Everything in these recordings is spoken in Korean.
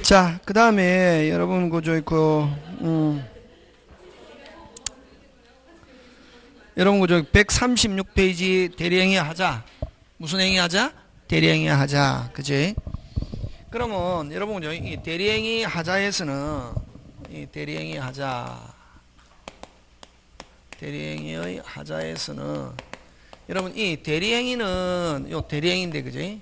자, 그 다음에 여러분 여러분 그저 136페이지 대리행위 하자. 무슨 행위 하자? 대리행위 하자. 그지? 그러면 여러분 그저 이 대리행위 하자에서는 이 대리행위 대리행위의 하자에서는 여러분 이 대리행위는 요 대리행위인데 그지?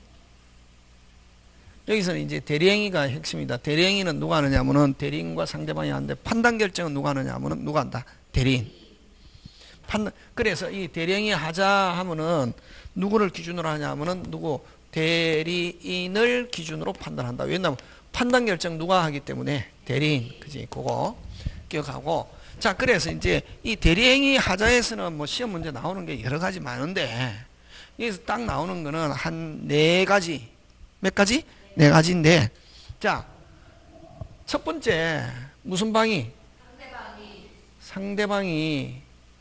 여기서는 이제 대리행위가 핵심이다. 대리행위는 누가 하느냐면은 대리인과 상대방이 하는데 판단 결정은 누가 하느냐면은 누가 한다? 대리인. 그래서 이 대리행위 하자 하면은 누구를 기준으로 하냐면은 누구? 대리인을 기준으로 판단한다. 왜냐면 판단 결정 누가 하기 때문에 대리인. 그지? 그거 기억하고. 자, 그래서 이제 이 대리행위 하자에서는 뭐 시험 문제 나오는 게 여러 가지 많은데 여기서 딱 나오는 거는 한 4가지. 몇 가지? 4가지인데, 자, 첫 번째, 무슨 방위? 상대방이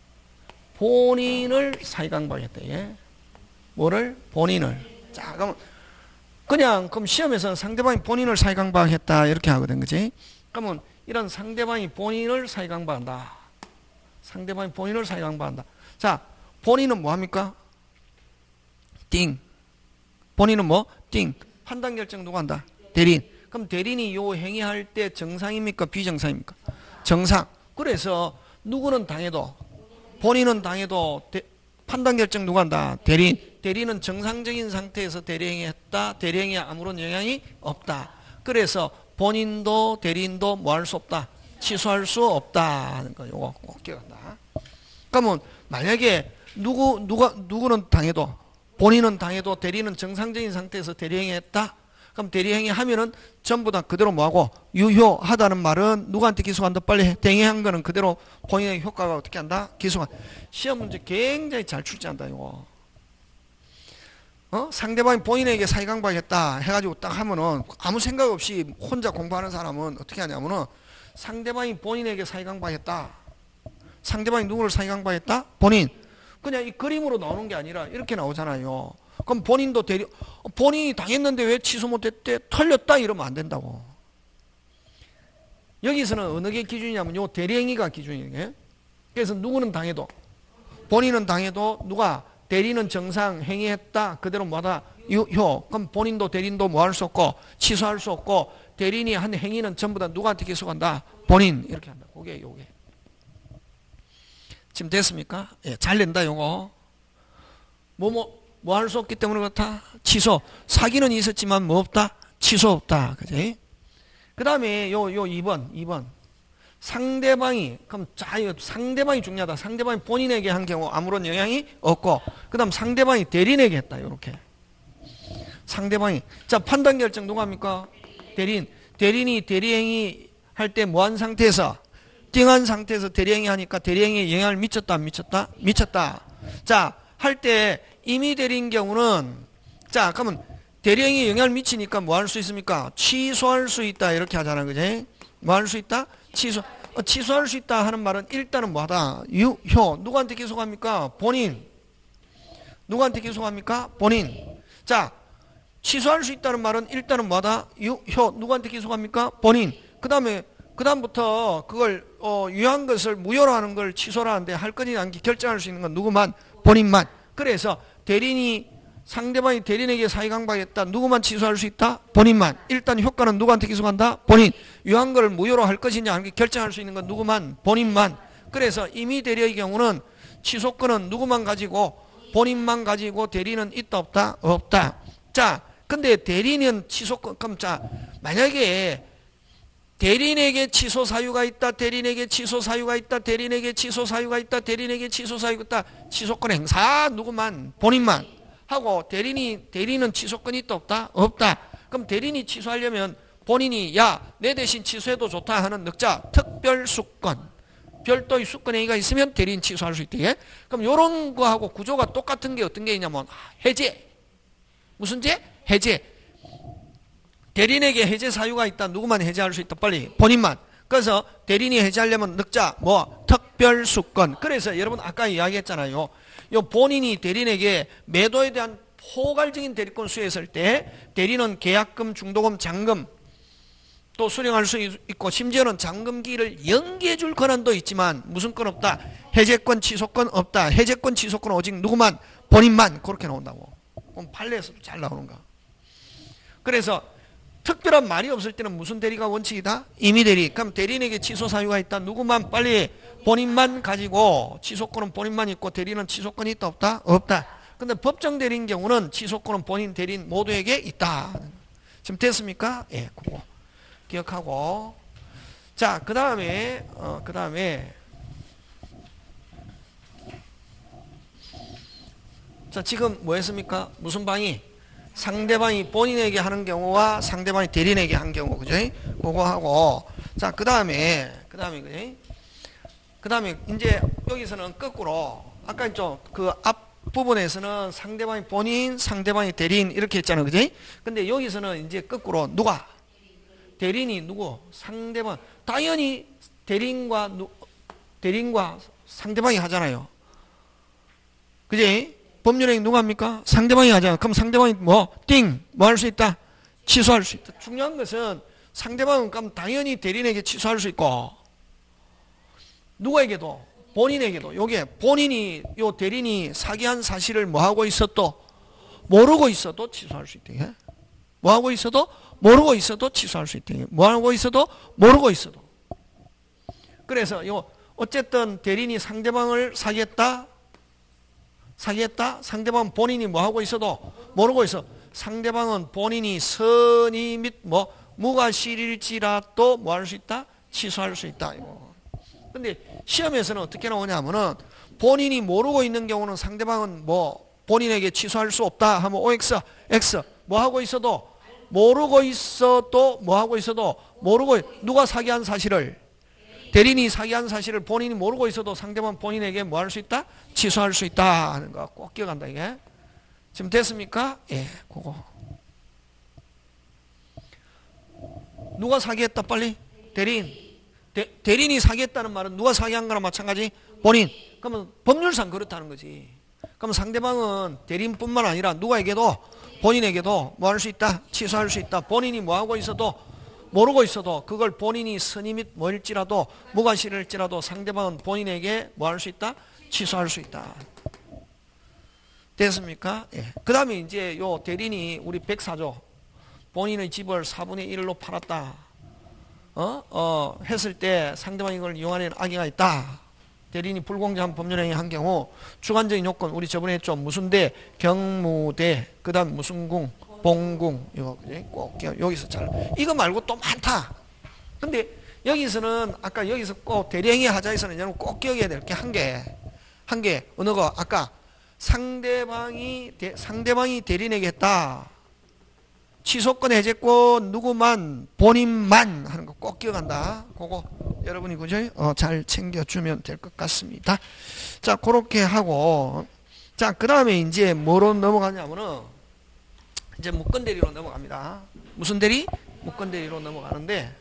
본인을 사기강박했다. 예? 뭐를? 본인을. 자, 그럼 시험에서는 상대방이 본인을 사기강박했다. 이렇게 하거든. 그지? 그러면 이런 상대방이 본인을 사기강박한다. 상대방이 본인을 사기강박한다. 자, 본인은 뭐 합니까? 띵. 본인은 뭐? 띵. 판단 결정 누가 한다? 대리인. 그럼 대리인이 요 행위할 때 정상입니까? 비정상입니까? 정상. 그래서 누구는 당해도 본인은 당해도 판단 결정 누가 한다? 대리인. 대리인은 정상적인 상태에서 대리행위 했다. 대리행위에 아무런 영향이 없다. 그래서 본인도 대리인도 뭐 할 수 없다? 취소할 수 없다 하는 거 요거 꼭 기억한다. 그러면 만약에 누구는 당해도 본인은 당해도 대리는 정상적인 상태에서 대리행위 했다? 그럼 대리행위 하면은 전부 다 그대로 뭐하고 유효하다는 말은 누구한테 기소한다? 빨리 대행한 거는 그대로 본인의 효과가 어떻게 한다? 기소한. 시험 문제 굉장히 잘 출제한다 이거. 상대방이 본인에게 사기강박했다 해가지고 딱 하면은 아무 생각 없이 혼자 공부하는 사람은 어떻게 하냐면은 상대방이 본인에게 사기강박했다. 상대방이 누구를 사기강박했다? 본인. 그냥 이 그림으로 나오는 게 아니라 이렇게 나오잖아요. 그럼 본인도 본인이 당했는데 왜 취소 못했대? 털렸다 이러면 안 된다고. 여기서는 어느 게 기준이냐면 요 대리행위가 기준이에요. 그래서 누구는 당해도 본인은 당해도 누가 대리는 정상 행위했다. 그대로 뭐다? 유효. 그럼 본인도 대리인도 뭐 할 수 없고 취소할 수 없고 대리인이 한 행위는 전부 다 누구한테 기소한다? 본인. 이렇게 한다. 요게. 지금 됐습니까? 예, 잘 낸다, 요거. 뭐 할 수 없기 때문에 그렇다? 취소. 사기는 있었지만 뭐 없다? 취소 없다. 그지? 그 다음에 요 2번. 상대방이, 그럼 상대방이 중요하다. 상대방이 본인에게 한 경우 아무런 영향이 없고, 그 다음 상대방이 대리인에게 했다. 요렇게. 상대방이. 자, 판단 결정 누가 합니까? 대리인. 대리인이 대리행위 할 때 뭐 한 상태에서? 띵한 상태에서 대리행위 하니까 대리행위에 영향을 미쳤다, 안 미쳤다? 미쳤다. 자, 할 때 임의 대리인 경우는, 자, 그러면 대리행위에 영향을 미치니까 뭐 할 수 있습니까? 취소할 수 있다. 이렇게 하잖아. 그지? 뭐 할 수 있다? 취소할 수 있다 하는 말은 일단은 뭐 하다? 유효. 누구한테 기소합니까? 본인. 누구한테 기소합니까? 본인. 자, 취소할 수 있다는 말은 일단은 뭐 하다? 유효. 누구한테 기소합니까? 본인. 그다음부터 그걸 유효한 것을 무효로 하는 걸 취소를 하는데 할 건지 안 결정할 수 있는 건 누구만? 본인만. 그래서 상대방이 대리인에게 사기강박했다. 누구만 취소할 수 있다? 본인만. 일단 효과는 누구한테 기소한다? 본인. 유효한 걸 무효로 할 것이냐 안 결정할 수 있는 건 누구만? 본인만. 그래서 임의 대리의 경우는 취소권은 누구만 가지고? 본인만 가지고 대리인은 있다 없다? 없다. 자, 근데 대리인은 취소권, 그럼 자, 만약에 대리인에게 취소 사유가 있다. 대리인에게 취소 사유가 있다. 대리인에게 취소 사유가 있다. 대리인에게 취소 사유가 있다. 취소권 행사 누구만? 본인만 하고 대리인은 취소권이 있다 없다? 없다. 그럼 대리인이 취소하려면 본인이 야, 내 대신 취소해도 좋다 하는 늑자 특별 수권, 별도의 수권 행위가 있으면 대리인 취소할 수 있대. 그럼 요런 거하고 구조가 똑같은 게 어떤 게 있냐면 해제. 무슨 제? 해제. 대리인에게 해제 사유가 있다. 누구만 해제할 수 있다. 빨리 본인만. 그래서 대리인이 해제하려면 늑자 특별수권. 그래서 여러분 아까 이야기했잖아요. 요 본인이 대리인에게 매도에 대한 포괄적인 대리권 수여했을 때 대리는 계약금, 중도금, 잔금 또 수령할 수 있고 심지어는 잔금기일을 연기해 줄 권한도 있지만 무슨 건 없다. 해제권 취소권 없다. 해제권 취소권 오직 누구만 본인만 그렇게 나온다고. 그럼 판례에서도 잘 나오는가. 그래서 특별한 말이 없을 때는 무슨 대리가 원칙이다? 임의대리. 그럼 대리인에게 취소 사유가 있다. 누구만 빨리 본인만 가지고 취소권은 본인만 있고 대리는 취소권이 있다 없다? 없다. 근데 법정 대리인 경우는 취소권은 본인 대리인 모두에게 있다. 지금 됐습니까? 예, 그거 기억하고. 자, 그 다음에 자, 지금 뭐 했습니까? 무슨 방이? 상대방이 본인에게 하는 경우와 상대방이 대리인에게 한 경우, 그죠? 그거 하고. 자, 그 다음에, 이제 여기서는 거꾸로, 아까 좀 그 앞부분에서는 상대방이 본인, 상대방이 대리인 이렇게 했잖아요, 그죠? 근데 여기서는 이제 거꾸로 누가? 대리인이 누구? 상대방. 당연히 대리인과 상대방이 하잖아요. 그지? 법률행위 누가 합니까? 상대방이 하잖아. 그럼 상대방이 뭐 할 수 있다? 취소할 수 있다. 중요한 것은 상대방은 그럼 당연히 대리인에게 취소할 수 있고 누구에게도? 본인에게도. 요게 본인이 요 대리인이 사기한 사실을 뭐하고 있어도 모르고 있어도 취소할 수 있다. 뭐하고 있어도 모르고 있어도 취소할 수 있다. 뭐하고 있어도 모르고 있어도. 그래서 요 어쨌든 대리인이 상대방을 사기했다. 상대방은 본인이 뭐하고 있어도 모르고 있어. 상대방은 본인이 선의 및 무과실일지라도 뭐 할 수 있다? 취소할 수 있다. 이거. 근데 시험에서는 어떻게 나오냐면은 본인이 모르고 있는 경우는 상대방은 본인에게 취소할 수 없다 하면 OX, X 뭐하고 있어도 모르고 있어도 뭐하고 있어도 모르고 누가 사기한 사실을 대리인이 사기한 사실을 본인이 모르고 있어도 상대방 본인에게 뭐 할 수 있다? 취소할 수 있다 하는 거 꼭 기억한다 이게. 지금 됐습니까? 예, 그거. 누가 사기했다 빨리? 대리인. 대리인이 사기했다는 말은 누가 사기한 거나 마찬가지? 본인. 그러면 법률상 그렇다는 거지. 그럼 상대방은 대리인뿐만 아니라 누가에게도 본인에게도 뭐 할 수 있다? 취소할 수 있다. 본인이 뭐 하고 있어도 모르고 있어도 그걸 본인이 선의 및 뭐일지라도 무과실일지라도 상대방은 본인에게 뭐 할 수 있다? 취소할 수 있다. 됐습니까? 예. 그 다음에 이제 요 대리인이 우리 104조 본인의 집을 4분의 1로 팔았다. 했을 때 상대방이 이걸 이용하는 악의가 있다. 대리인이 불공정한 법률행위 한 경우 주관적인 요건 우리 저번에 했죠. 무슨 대, 경무대, 그 다음 무슨 궁, 봉궁. 이거 꼭 여기서 잘 이거 말고 또 많다. 근데 여기서는 아까 여기서 꼭 대리행위 하자에서는 여러분 꼭 기억해야 될 게 한 개 어느 거 아까 상대방이 대리인에게 했다. 취소권 해제권 누구만 본인만 하는 거 꼭 기억한다. 그거 여러분이 그죠? 잘 챙겨주면 될 것 같습니다. 자, 그렇게 하고 자, 그 다음에 이제 뭐로 넘어가냐면은 이제 무권 대리로 넘어갑니다. 무슨 대리? 무권 대리로 넘어가는데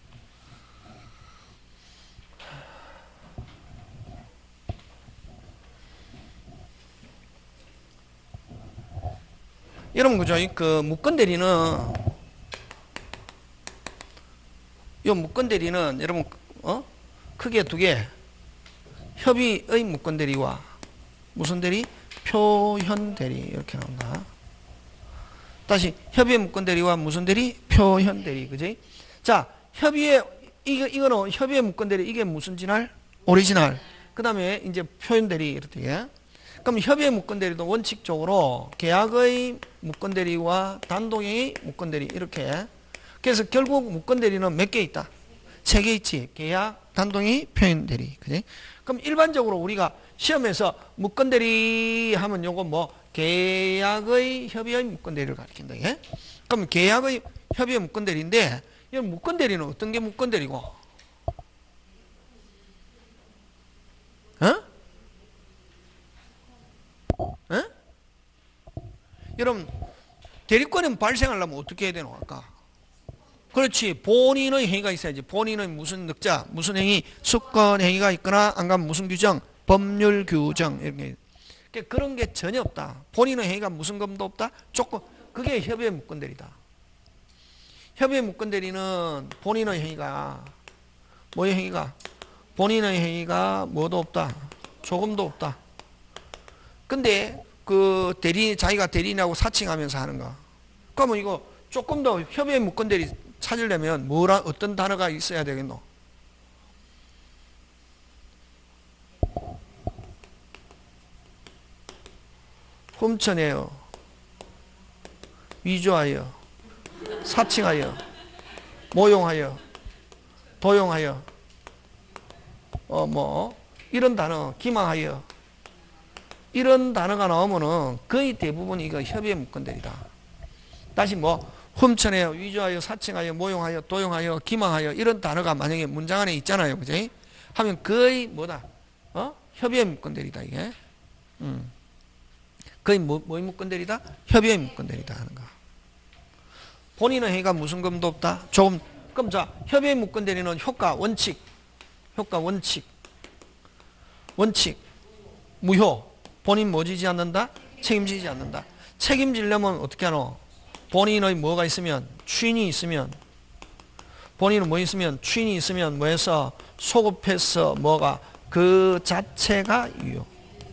여러분 그죠? 그 무권 대리는 요 무권 대리는 여러분 크게 두 개. 협의의 무권 대리와 무슨 대리? 표현 대리 이렇게 나온다. 다시 협의의 무권 대리와 무슨 대리? 표현 대리. 그지? 자, 협의의 이거는 협의의 무권 대리 이게 무슨 진할? 오리지널. 그다음에 이제 표현 대리 이렇게. 그럼 협의의 무권 대리도 원칙적으로 계약의 무권 대리와 단독의 무권 대리 이렇게. 그래서 결국 무권 대리는 몇 개 있다? 3개 있지. 계약, 단독의, 표현 대리. 그지? 그럼 일반적으로 우리가 시험에서 무권 대리 하면 요거 계약의 협의의 무권 대리를 가리킨다. 예? 그럼 계약의 협의의 무권 대리인데 이 무권 대리는 어떤 게 무권 대리고? 여러분 대리권은 발생하려면 어떻게 해야 되노 아까? 그렇지. 본인의 행위가 있어야지. 본인의 무슨 늑자, 무슨 행위, 수권 행위가 있거나 안 가면 무슨 규정, 법률 규정 이렇게. 그런 게 전혀 없다. 본인의 행위가 무슨 검도 없다. 조금 그게 협의의 무권 대리다. 협의의 무건대리는 본인의 행위가 뭐의 행위가? 본인의 행위가 뭐도 없다. 조금도 없다. 근데 그 자기가 대리인하고 사칭하면서 하는 거. 그러면 이거 조금 더 협의의 무건대리 찾으려면 어떤 단어가 있어야 되겠노? 훔쳐내어, 위조하여, 사칭하여, 모용하여, 도용하여, 이런 단어, 기망하여, 이런 단어가 나오면은 거의 대부분 이거 협의의 무건대리다. 다시 훔쳐내어, 위조하여, 사칭하여, 모용하여, 도용하여, 기망하여, 이런 단어가 만약에 문장 안에 있잖아요. 그지? 하면 거의 뭐다? 협의의 무건대리다, 이게. 거의 뭐의 무건대리다? 협의의 무건대리다 하는 거. 본인의 행위가 무슨 금도 없다? 조금. 그럼 자, 협의의 무건대리는 효과, 원칙, 무효. 본인 뭐 지지 않는다? 책임지지 않는다. 책임지려면 어떻게 하노? 본인의 뭐가 있으면? 추인이 있으면. 본인은 뭐 있으면? 추인이 있으면 뭐해서? 소급해서 뭐가? 그 자체가 유효.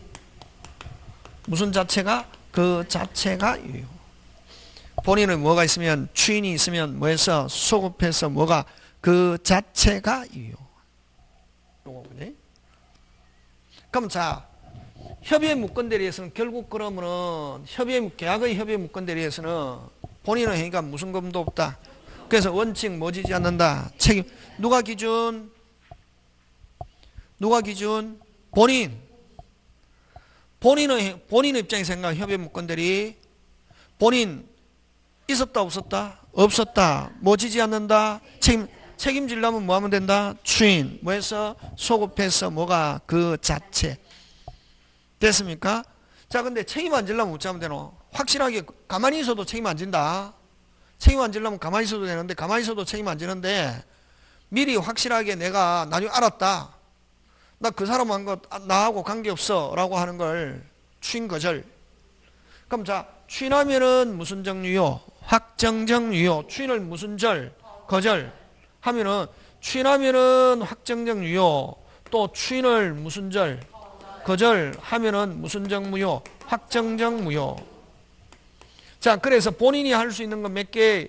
무슨 자체가? 그 자체가 유효. 본인은 뭐가 있으면? 추인이 있으면 뭐해서? 소급해서 뭐가? 그 자체가 유효. 요거 그지? 그럼 자, 협의의 무건대리에서는 결국 그러면은 계약의 협의의 무건대리에서는 본인의 행위가 무슨 금도 없다. 그래서 원칙 뭐 지지 않는다. 책임. 누가 기준? 본인의 입장에서 생각 협의의 무건대리. 본인 있었다 없었다? 없었다. 뭐 지지 않는다. 책임지려면 뭐 하면 된다? 추인. 뭐해서? 소급해서 뭐가? 그 자체. 됐습니까? 자, 근데 책임 안 지려면 어찌 하면 되노? 확실하게 가만히 있어도 책임 안 진다. 책임 안 지려면 가만히 있어도 되는데 가만히 있어도 책임 안 지는데 미리 확실하게 내가 나중에 알았다. 나 그 사람 한 거 나하고 관계없어 라고 하는 걸 추인 거절. 그럼 자, 추인하면은 무슨 정유효? 확정적 유효. 추인을 무슨 절? 거절 하면은 추인하면은 확정적 유효. 또 추인을 무슨 절? 거절 하면은 무슨 적 무효? 확정적 무효. 자, 그래서 본인이 할 수 있는 건 몇 개?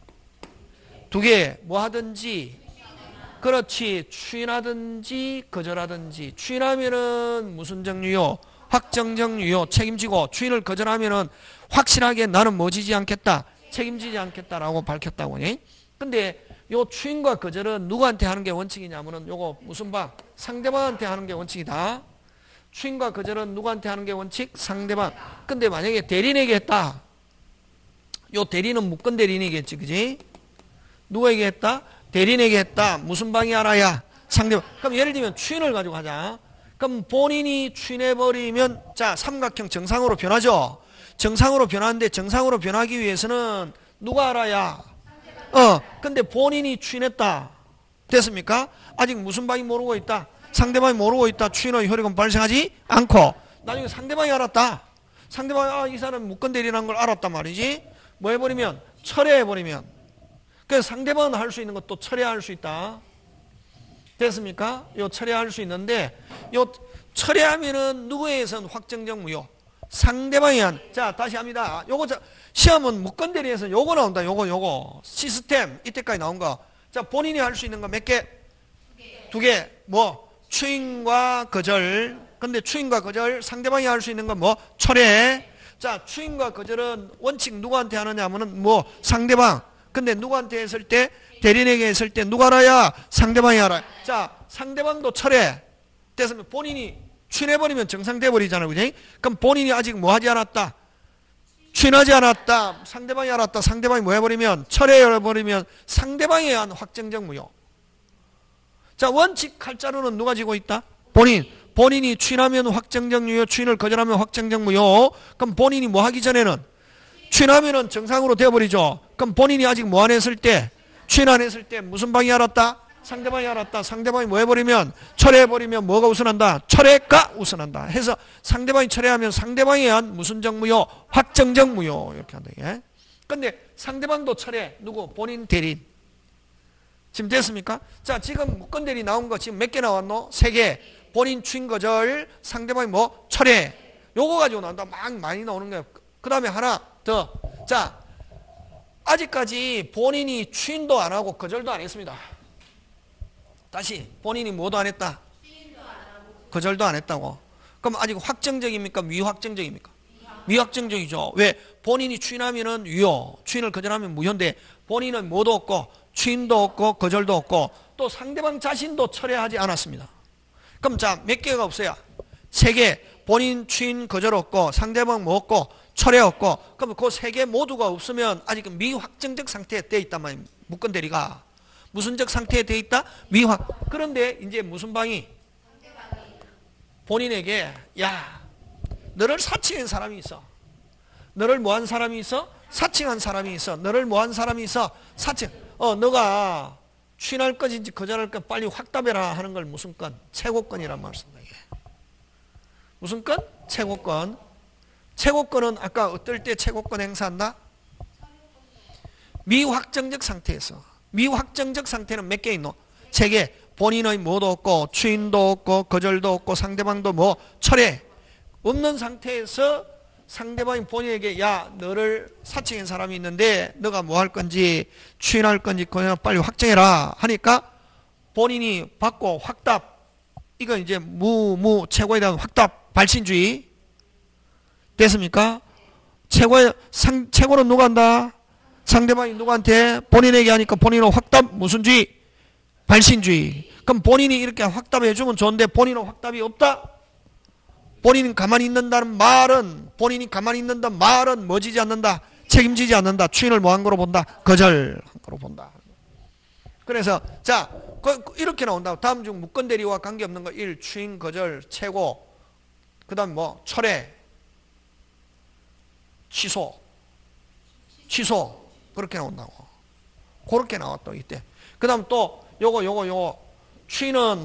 2개. 뭐 하든지. 그렇지. 추인하든지 거절하든지. 추인하면은 무슨 적 유효? 확정적 유효. 책임지고 추인을 거절하면은 확실하게 나는 뭐 지지 않겠다? 책임지지 않겠다라고 밝혔다고. 근데 요 추인과 거절은 누구한테 하는 게 원칙이냐면은 요거 무슨 방? 상대방한테 하는 게 원칙이다. 추인과 거절은 누구한테 하는 게 원칙? 상대방. 근데 만약에 대리인에게 했다. 요 대리는 무건 대리인이겠지, 그지? 누구에게 했다? 대리인에게 했다. 무슨 방이 알아야? 상대방. 그럼 예를 들면 추인을 가지고 하자. 그럼 본인이 추인해버리면, 자, 삼각형 정상으로 변하죠? 정상으로 변하는데 정상으로 변하기 위해서는 누가 알아야? 근데 본인이 추인했다. 됐습니까? 아직 무슨 방이 모르고 있다? 상대방이 모르고 있다. 추인의 효력은 발생하지 않고 나중에 상대방이 알았다. 상대방이 이 사람 무건 대리라는 걸 알았단 말이지. 뭐 해버리면? 철회해버리면. 그래서 상대방은 할 수 있는 것도 철회할 수 있다. 됐습니까? 요 철회할 수 있는데 요 철회하면은 누구에 의해서는 확정적 무효. 상대방이 한. 자, 다시 합니다. 요거 시험은 무건 대리에서 요거 나온다. 요거 시스템 이때까지 나온 거. 자, 본인이 할 수 있는 거 몇 개? 2개. 뭐? 추인과 거절. 근데 추인과 거절 상대방이 할 수 있는 건 뭐? 철회. 자, 추인과 거절은 원칙 누구한테 하느냐 하면은 뭐? 상대방. 근데 누구한테 했을 때? 대리인에게 했을 때 누가 알아야? 상대방이 알아야. 자, 상대방도 철회. 됐으면 본인이 추인해버리면 정상돼버리잖아요. 그지? 그럼 본인이 아직 뭐 하지 않았다? 추인하지 않았다. 상대방이 알았다. 상대방이 뭐 해버리면? 철회해버리면 상대방에 의한 확정적 무효. 자, 원칙 칼자루는 누가 지고 있다? 본인이 추인하면 확정적 유효, 추인을 거절하면 확정적 무효. 그럼 본인이 뭐 하기 전에는? 추인하면은 정상으로 되어버리죠. 그럼 본인이 아직 뭐 안 했을 때? 추인 안 했을 때 무슨 방이 알았다? 상대방이 알았다. 상대방이 뭐 해버리면? 철회해버리면 뭐가 우선한다? 철회가 우선한다. 해서 상대방이 철회하면 상대방에 의한 무슨 적 무효? 확정적 무효. 이렇게 한다. 이게. 근데 상대방도 철회. 누구? 본인 대리인. 지금 됐습니까? 자, 지금 무건대리 나온 거 지금 몇 개 나왔노? 3개. 본인 추인 거절, 상대방이 뭐? 철회. 요거 가지고 나온다. 막 많이 나오는 거야. 그 다음에 하나 더. 자, 아직까지 본인이 추인도 안 하고 거절도 안 했습니다. 다시 본인이 뭐도 안 했다? 거절도 안 했다고. 그럼 아직 확정적입니까? 미확정적입니까? 미확정적이죠. 왜? 본인이 추인하면은 유효, 추인을 거절하면 무효인데 본인은 뭐도 없고 추인도 없고 거절도 없고 또 상대방 자신도 철회하지 않았습니다. 그럼 자, 몇 개가 없어요? 3개. 본인 추인 거절 없고 상대방 뭐 없고 철회 없고. 그럼 그 3개 모두가 없으면 아직 미확정적 상태에 돼 있단 말이에요. 무건대리가 무슨적 상태에 돼 있다? 그런데 이제 무슨 방이? 본인에게 야, 너를 사칭한 사람이 있어. 너를 뭐한 사람이 있어? 사칭한 사람이 있어. 너를 뭐한 사람이 있어? 사칭. 너가 추인할 건지 거절할 건 빨리 확답해라 하는 걸 무슨 건? 최고건이란 말씀입니다. 이게. 무슨 건? 최고건. 최고건은 아까 어떨 때 최고건 행사한다? 미확정적 상태에서. 미확정적 상태는 몇 개 있노? 3개. 본인의 뭐도 없고 추인도 없고 거절도 없고 상대방도 뭐 철회 없는 상태에서 상대방이 본인에게 야, 너를 사칭한 사람이 있는데 너가 뭐 할 건지 추인할 건지 그냥 빨리 확정해라 하니까 본인이 받고 확답. 이건 이제 최고에 대한 확답 발신주의 됐습니까? 최고는 누가 한다? 상대방이 누구한테? 본인에게 하니까 본인은 확답 무슨 주의? 발신주의. 그럼 본인이 이렇게 확답해 주면 좋은데 본인은 확답이 없다? 본인은 가만히 있는다는 말은, 본인이 가만히 있는다는 말은 뭐지지 않는다? 책임지지 않는다. 추인을 뭐 한 거로 본다? 거절한 거로 본다. 그래서 자, 이렇게 나온다고. 다음 중 무건대리와 관계없는 거 1. 추인, 거절, 최고. 그 다음 뭐? 철회, 취소. 그렇게 나온다고. 그렇게 나왔다 이때. 그 다음 또 요거 추인은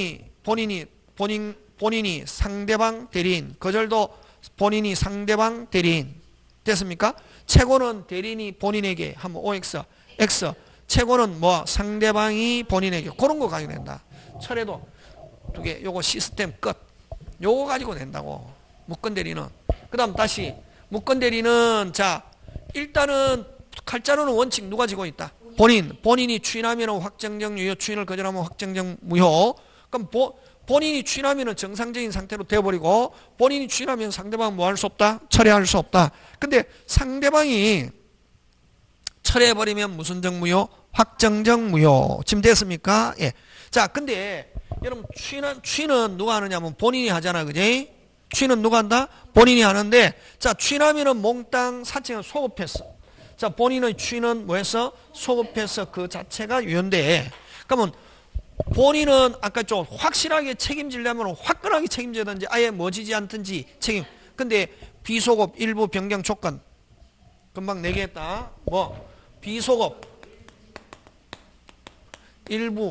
본인이 상대방 대리인, 거절도 본인이 상대방 대리인. 됐습니까? 최고는 대리인이 본인에게 하면 OX, X. 최고는 뭐 상대방이 본인에게. 그런 거 가지고 낸다. 철회도 2개. 요거 시스템 끝. 요거 가지고 낸다고. 무건대리는. 그 다음 다시 무건대리는 자, 일단은 칼자루는 원칙 누가 지고 있다? 본인이 추인하면 확정적 유효, 추인을 거절하면 확정적 무효. 그럼 본인이 추인하면 정상적인 상태로 되어버리고 본인이 추인하면 상대방은 뭐 할 수 없다? 철회할 수 없다. 근데 상대방이 철회해버리면 무슨 적 무효? 확정적 무효. 지금 됐습니까? 예. 자, 근데 여러분 추인은 누가 하느냐면 본인이 하잖아. 그지? 추인은 누가 한다? 본인이 하는데 자, 추인하면은 몽땅 사칭은 소급했어. 자, 본인의 추인은 뭐 했어? 소급해서 그 자체가 유효인데 그러면 본인은 아까 좀 확실하게 책임지려면 화끈하게 책임져야든지 아예 뭐지지 않든지 책임. 근데 비소급 일부 변경 조건 금방 내기했다. 뭐 비소급 일부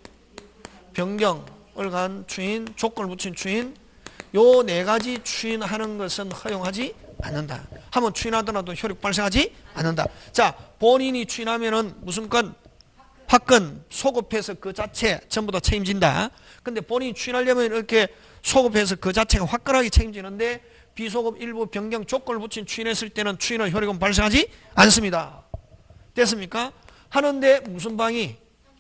변경을 간 추인, 조건을 붙인 추인, 요 4가지 추인하는 것은 허용하지 않는다. 한번 추인하더라도 효력 발생하지 않는다. 자, 본인이 추인하면은 무슨 건? 화건, 소급해서 그 자체 전부 다 책임진다. 근데 본인이 추인하려면 이렇게 소급해서 그 자체가 화끈하게 책임지는데 비소급 일부 변경 조건을 붙인 추인했을 때는 추인의 효력은 발생하지 않습니다. 됐습니까? 하는데 무슨 방이?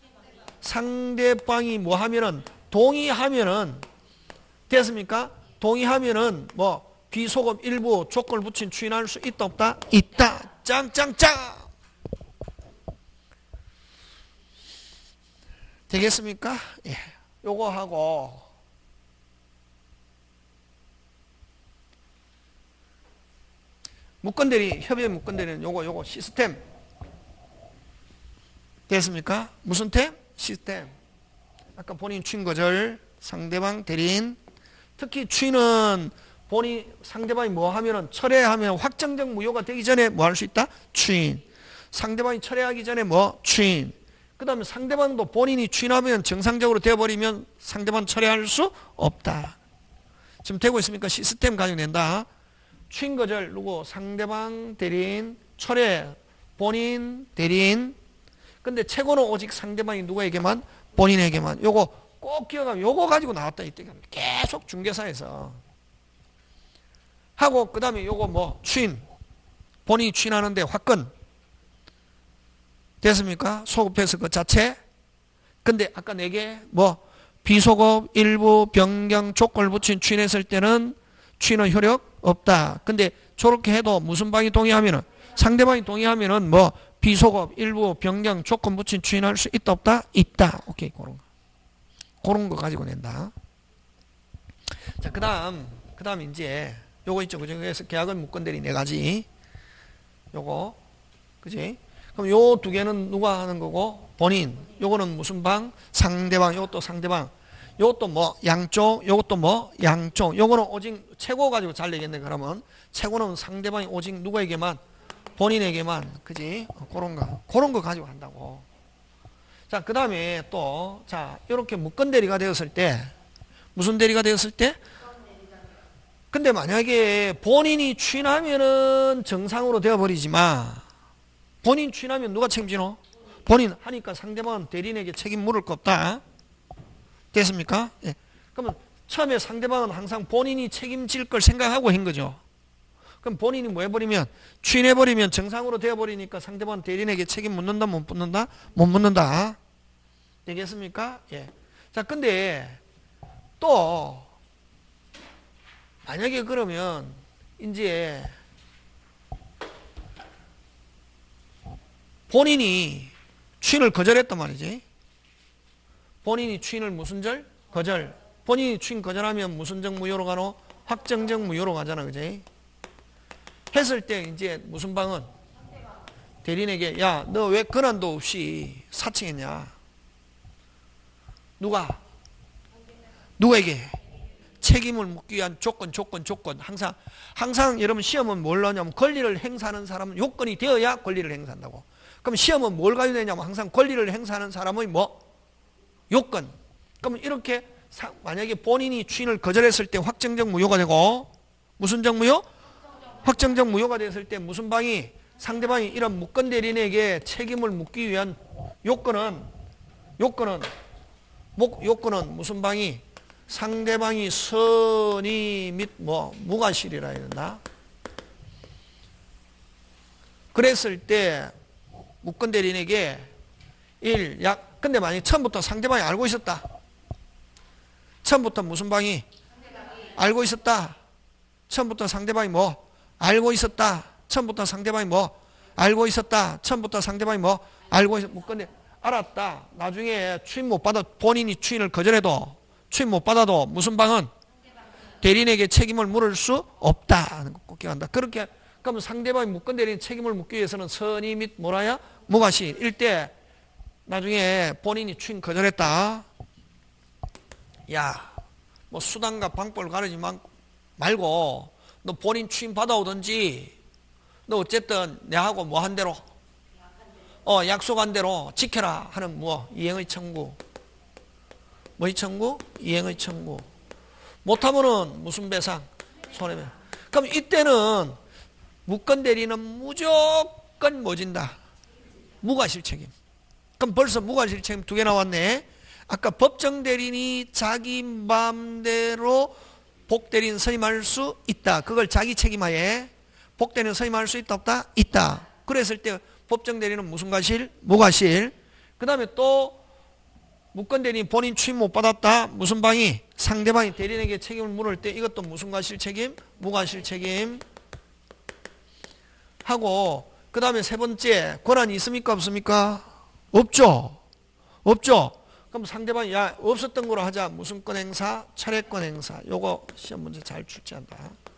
상대방이 뭐 하면은 동의하면은 됐습니까? 동의하면은 뭐 비소급 일부 조건을 붙인 추인할 수 있다 없다? 있다. 짱짱짱. 되겠습니까? 예. 요거 하고 무건대리, 협의의 무건대리는 요거 시스템 됐습니까? 무슨 템? 시스템. 아까 본인 추인 거절, 상대방 대리인. 특히 추인은 본인 상대방이 뭐 하면은 철회하면 확정적 무효가 되기 전에 뭐 할 수 있다? 추인. 상대방이 철회하기 전에 뭐? 추인. 그 다음에 상대방도 본인이 추인하면 정상적으로 되어버리면 상대방 철회할 수 없다. 지금 되고 있습니까? 시스템 가지고 낸다. 추인 거절 누구? 상대방 대리인 철회, 본인, 대리인. 근데 최고는 오직 상대방이 누구에게만? 본인에게만. 요거 꼭 기억하면 요거 가지고 나왔다 이때 계속 중개사에서 하고 그 다음에 요거 뭐 추인, 본인이 추인하는데 화건 됐습니까? 소급해서 그 자체. 근데 아까 4개 뭐 비소급, 일부, 변경, 조건을 붙인 추인했을 때는 추인은 효력 없다. 근데 저렇게 해도 무슨 방이 동의하면은 상대방이 동의하면은 뭐 비소급, 일부, 변경, 조건 붙인 추인할 수 있다 없다? 있다. 오케이. 그런 거 가지고 낸다. 자, 그다음 이제 요거 있죠. 그죠? 그래서 계약은 무건대리 4가지. 요거. 그지? 그럼 요 2개는 누가 하는 거고? 본인. 요거는 무슨 방? 상대방. 요것도 상대방. 요것도 뭐 양쪽. 요것도 뭐 양쪽. 요거는 오직 최고 가지고 잘 내겠네. 그러면 최고는 상대방이 오직 누구에게만? 본인에게만. 그지? 그런 거 가지고 한다고. 자, 그 다음에 또, 자, 이렇게 무건 대리가 되었을 때, 무슨 대리가 되었을 때? 근데 만약에 본인이 추인하면은 정상으로 되어버리지만, 본인 추인하면 누가 책임지노? 본인 하니까 상대방은 대리인에게 책임 물을 거 없다. 됐습니까? 예. 그러면 처음에 상대방은 항상 본인이 책임질 걸 생각하고 한 거죠. 그럼 본인이 뭐 해버리면, 추인해버리면 정상으로 되어버리니까 상대방은 대리인에게 책임 묻는다, 못 묻는다? 못 묻는다. 되겠습니까? 예. 자, 근데 또, 만약에 그러면, 이제, 본인이 추인을 거절했단 말이지. 본인이 추인을 무슨 절? 거절. 본인이 추인 거절하면 무슨 적 무효로 가노? 확정적 무효로 가잖아. 그지? 했을 때 이제 무슨 방은? 대리인에게 야, 너 왜 권한도 없이 사칭했냐? 누구에게? 책임을 묻기 위한 조건. 항상 여러분 시험은 뭘 넣냐면 권리를 행사하는 사람은 요건이 되어야 권리를 행사한다고. 그럼 시험은 뭘 가지고 되냐면 항상 권리를 행사하는 사람의 뭐? 요건. 그럼 이렇게 만약에 본인이 추인을 거절했을 때 확정적 무효가 되고 무슨 적 무효? 확정적 무효가 됐을 때 무슨 방이? 상대방이 이런 무건 대리인에게 책임을 묻기 위한 요건은 무슨 방이? 상대방이 선의 및 뭐 무과실이라 해야 된다. 그랬을 때 무건 대리인에게 근데 만약에 처음부터 상대방이 알고 있었다. 처음부터 무슨 방이? 알고 있었다. 처음부터 상대방이 뭐? 알고 있었다. 처음부터 상대방이 뭐? 알고 있었다. 처음부터 상대방이 뭐? 알고 있었다. 무건대 알았다. 나중에 추인 못 받아 본인이 추인을 거절해도 추인 못 받아도 무슨 방은? 대리인에게 책임을 물을 수 없다. 하는 거 꼭 기억한다. 그렇게 그러면 상대방이 무건 대리인 책임을 묻기 위해서는 선의 및 뭐라야? 무과실. 일때 나중에 본인이 추인 거절했다. 야, 뭐 수단과 방법을 가르지 말고 너 본인 추인 받아오든지 너 어쨌든 내하고 뭐 한 대로 약속한 대로 지켜라 하는 뭐 이행의 청구. 뭐의 청구? 이행의 청구. 못하면은 무슨 배상? 손해배상. 그럼 이때는 무건 대리는 무조건 뭐 진다? 무과실 책임. 그럼 벌써 무과실 책임 2개 나왔네. 아까 법정 대리인이 자기 마음대로 복대리인 선임할 수 있다. 그걸 자기 책임하에 복대리인 선임할 수 있다 없다? 있다. 그랬을 때 법정 대리인은 무슨 과실? 무과실. 그 다음에 또 무건 대리인 본인 추임 못 받았다. 무슨 방이? 상대방이 대리인에게 책임을 물을 때 이것도 무슨 과실 책임? 무과실 책임. 하고 그 다음에 3번째 권한이 있습니까? 없습니까? 없죠. 그럼 상대방이 야 없었던 거로 하자. 무슨 권 행사? 철회권 행사. 요거 시험 문제 잘 출제한다.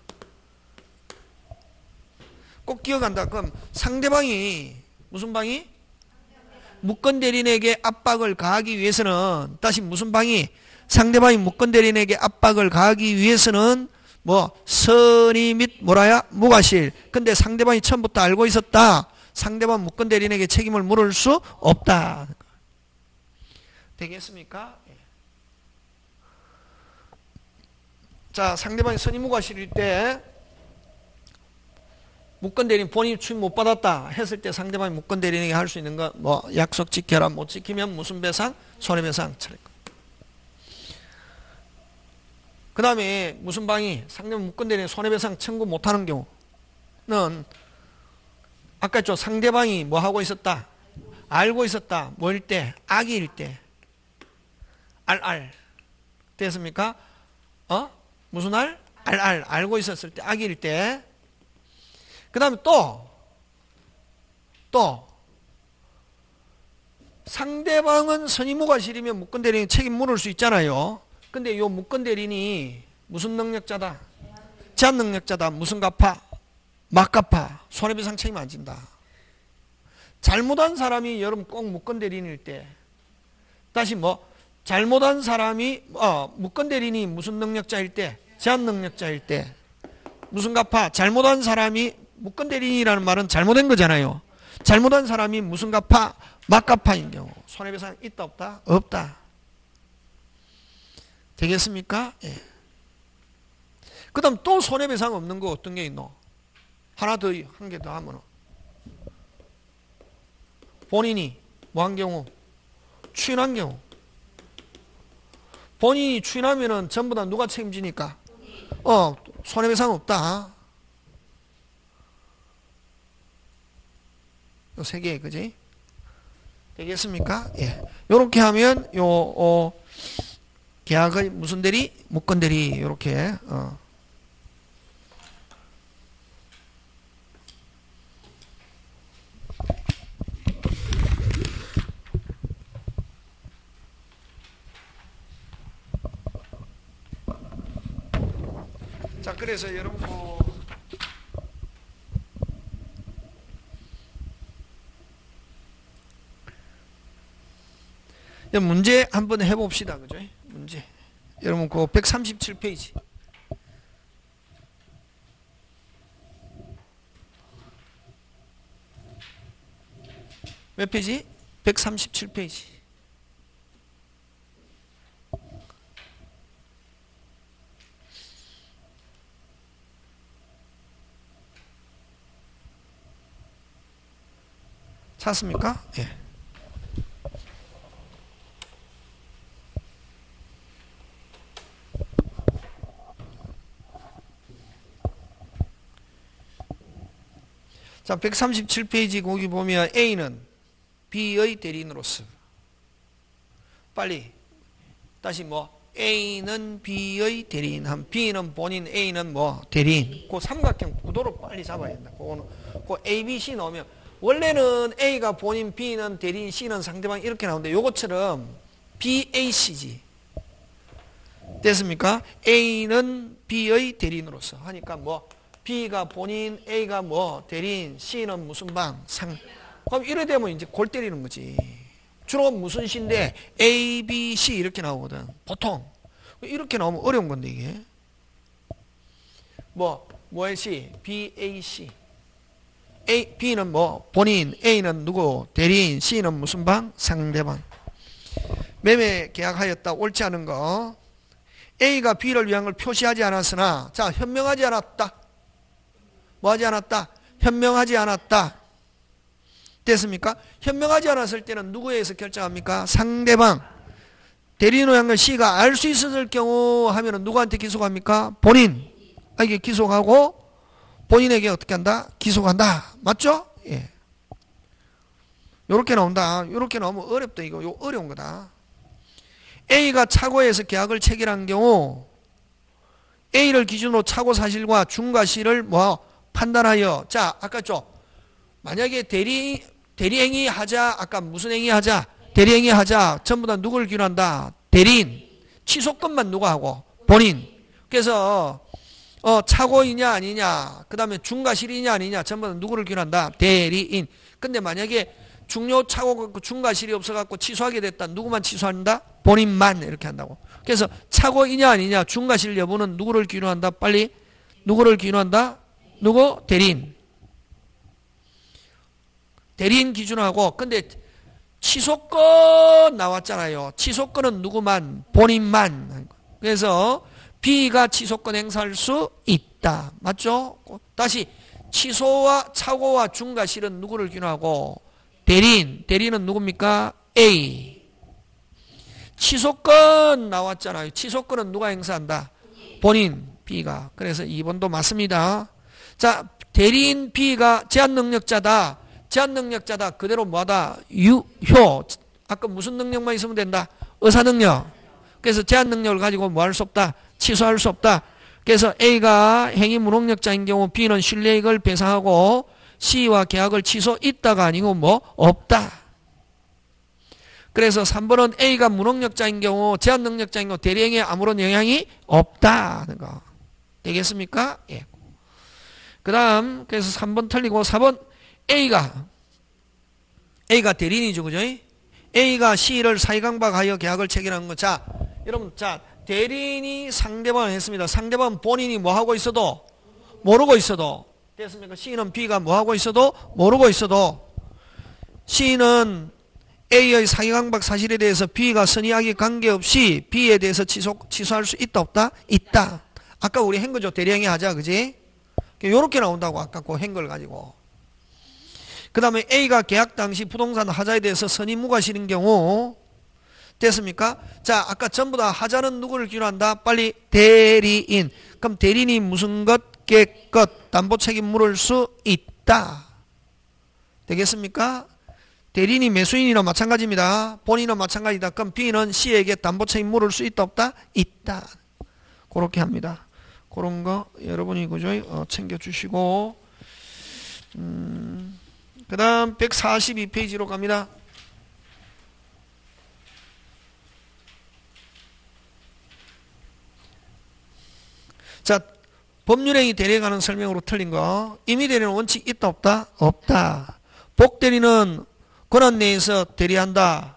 꼭 기억한다. 그럼 상대방이 무슨 방이? 무건 대리인에게 압박을 가하기 위해서는 다시 무슨 방이? 상대방이 무건 대리인에게 압박을 가하기 위해서는 뭐 선의 및 뭐라야? 무과실. 근데 상대방이 처음부터 알고 있었다. 상대방 무건 대리인에게 책임을 물을 수 없다. 되겠습니까? 자, 상대방이 선의 무과실일 때 무권 대리인 본인이 추임 못 받았다 했을 때 상대방이 무권 대리인에게 할 수 있는 거 뭐 약속 지켜라 못 지키면 무슨 배상? 손해배상 처리. 그 다음에 무슨 방이 상대방 무권 대리인 손해배상 청구 못하는 경우는 아까 했죠. 상대방이 뭐 하고 있었다? 알고 있었다. 뭐일 때? 악의일 때. 됐습니까? 무슨 알? 알고 있었을 때, 악의일 때. 그 다음에 또, 상대방은 선의무과실이면 무권 대리인이 책임 물을 수 있잖아요. 근데 요 무권 대리인이 무슨 능력자다? 제한 능력자다. 무슨 갚아? 막 갚아. 손해배상 책임 안 진다. 잘못한 사람이 여러분 꼭 무권 대리인일 때, 다시 잘못한 사람이 무권 대리인이 무슨 능력자일 때, 제한 능력자일 때 무슨 갚아? 잘못한 사람이 무권 대리인이라는 말은 잘못된 거잖아요. 잘못한 사람이 무슨 갚아? 막 갚아인 경우 손해배상 있다 없다? 없다. 되겠습니까? 예. 그 다음 또 손해배상 없는 거 어떤 게 있노? 하나 더, 한 개 더 하면 본인이 뭐 한 경우? 추인한 경우. 본인이 추인하면은 전부 다 누가 책임지니까? 손해배상 없다. 요 세 개, 그지? 되겠습니까? 예. 요렇게 하면 계약의 무슨 대리? 무권 대리, 요렇게, 자, 그래서 여러분 문제 한번 해봅시다. 그죠? 문제. 여러분 그 137페이지. 몇 페이지? 137페이지. 찾습니까? 예. 자, 137페이지 거기 보면 A는 B의 대리인으로서 빨리 다시 A는 B의 대리인, B는 본인, A는 대리인. 그 삼각형 구도로 빨리 잡아야 된다. 그거는 그 A, B, C 나오면 원래는 A가 본인, B는 대리인, C는 상대방 이렇게 나오는데 요것처럼 B, A, C지. 됐습니까? A는 B의 대리인으로서 하니까 B가 본인, A가 대리인, C는 무슨 방? 그럼 이래 되면 이제 골 때리는 거지. 주로 무슨 C인데 A, B, C 이렇게 나오거든. 보통. 이렇게 나오면 어려운 건데 이게. 뭐의 C? B, A, C. B는 본인, A는 누구? 대리인, C는 무슨 방? 상대방. 매매 계약하였다. 옳지 않은 거. A가 B를 위한 걸 표시하지 않았으나, 자, 현명하지 않았다. 하지 않았다? 현명하지 않았다. 됐습니까? 현명하지 않았을 때는 누구에 의해서 결정합니까? 상대방. 대리인으로 한 걸 C가 알 수 있었을 경우 하면은 누구한테 기소합니까? 본인에게 기소하고 본인에게 어떻게 한다? 기소한다. 맞죠? 예. 요렇게 나온다. 요렇게 나오면 어렵다. 이거 어려운 거다. A가 차고에서 계약을 체결한 경우 A를 기준으로 차고 사실과 중과실을 판단하여, 자, 아까 했죠? 만약에 대리행위 하자, 아까 무슨 행위 하자? 대리행위 하자. 전부 다 누구를 기준한다? 대리인. 취소권만 누가 하고? 본인. 그래서 차고이냐 아니냐, 그 다음에 중과실이냐 아니냐, 전부 다 누구를 기준한다? 대리인. 근데 만약에 중요 차고 중과실이 없어갖고 취소하게 됐다. 누구만 취소한다? 본인만 이렇게 한다고. 그래서 차고이냐 아니냐, 중과실 여부는 누구를 기준한다? 빨리 누구를 기준한다? 누구? 대리인. 대리인 기준하고, 근데 취소권 나왔잖아요. 취소권은 누구만? 본인만. 그래서 B가 취소권 행사할 수 있다. 맞죠? 다시 취소와 착오와 중과 실은 누구를 기준하고? 대리인은 누굽니까? A. 취소권 나왔잖아요. 취소권은 누가 행사한다? 본인 B가. 그래서 2번도 맞습니다. 자, 대리인 B가 제한능력자다. 제한능력자다. 그대로 뭐하다? 유효. 아까 무슨 능력만 있으면 된다? 의사능력. 그래서 제한능력을 가지고 뭐 할 수 없다? 취소할 수 없다. 그래서 A가 행위 무능력자인 경우 B는 실례익을 배상하고 C와 계약을 취소 있다가 아니고 뭐 없다. 그래서 3번은 A가 무능력자인 경우 제한능력자인 경우 대리행위에 아무런 영향이 없다는 거. 되겠습니까? 예. 그 다음 그래서 3번 틀리고 4번 A가 대리인이죠. 그죠? A가 C를 사기강박하여 계약을 체결한 거. 자, 여러분, 자, 대리인이 상대방을 했습니다. 상대방은 본인이 뭐 하고 있어도, 모르고 있어도, 됐습니까? C는 B가 뭐 하고 있어도, 모르고 있어도, C는 A의 사기강박 사실에 대해서 B가 선의하기 관계없이 B에 대해서 취소할 수 있다, 없다? 있다. 아까 우리 한 거죠. 대리행위 하자, 그지? 요렇게 나온다고, 아까 그 한 걸 가지고. 그 다음에 A가 계약 당시 부동산 하자에 대해서 선의무과실인 경우 됐습니까? 자, 아까 전부 다 하자는 누구를 기준한다? 빨리 대리인. 그럼 대리인이 무슨 것, 객것, 담보책임 물을 수 있다. 되겠습니까? 대리인이 매수인이나 마찬가지입니다. 본인은 마찬가지다. 그럼 B는 C에게 담보책임 물을 수 있다, 없다? 있다. 그렇게 합니다. 그런 거 여러분이 그죠? 챙겨주시고 그 다음 142페이지로 갑니다. 자, 법률행위 대리에 관한 설명으로 틀린 거. 임의대리는 원칙 있다, 없다? 없다. 복대리는 권한 내에서 대리한다.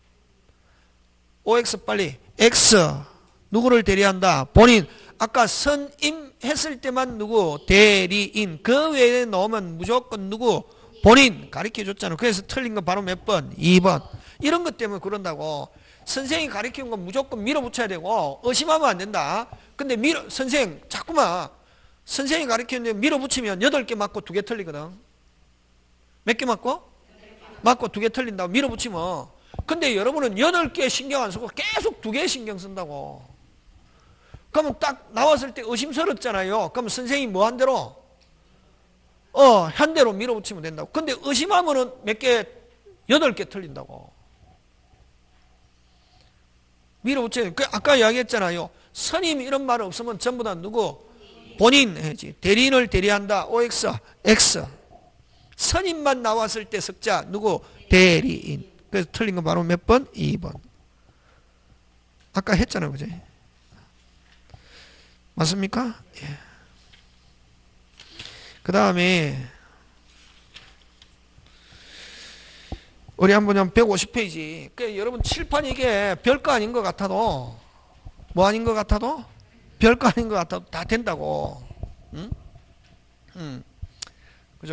OX 빨리. X. 누구를 대리한다? 본인. 아까 선임했을 때만 누구? 대리인. 그 외에 넣으면 무조건 누구? 본인 가르쳐 줬잖아. 그래서 틀린 거 바로 몇 번? 2번. 이런 것 때문에 그런다고. 선생님이 가르치는 건 무조건 밀어붙여야 되고 의심하면 안 된다. 근데 선생님 자꾸만 선생님이 가르치는데 밀어붙이면 8개 맞고 2개 틀리거든. 몇 개 맞고? 맞고 2개 틀린다고 밀어붙이면. 근데 여러분은 8개 신경 안 쓰고 계속 2개 신경 쓴다고. 그러면 딱 나왔을 때 의심스럽잖아요. 그럼 선생님이 뭐 한 대로? 한 대로 밀어붙이면 된다고. 근데 의심하면은 몇 개? 8개 틀린다고. 밀어붙여야 돼. 아까 이야기했잖아요. 선임 이런 말 없으면 전부 다 누구? 본인 해야지. 대리인을 대리한다. OX, X. 선임만 나왔을 때 석자 누구? 대리인. 그래서 틀린 거 바로 몇 번? 2번. 아까 했잖아요. 그죠? 맞습니까? 예. 그 다음에 우리 한번 150페이지. 그러니까 여러분 칠판 이게 별거 아닌 것 같아도 뭐 아닌 것 같아도 별거 아닌 것 같아도 다 된다고. 응? 그죠?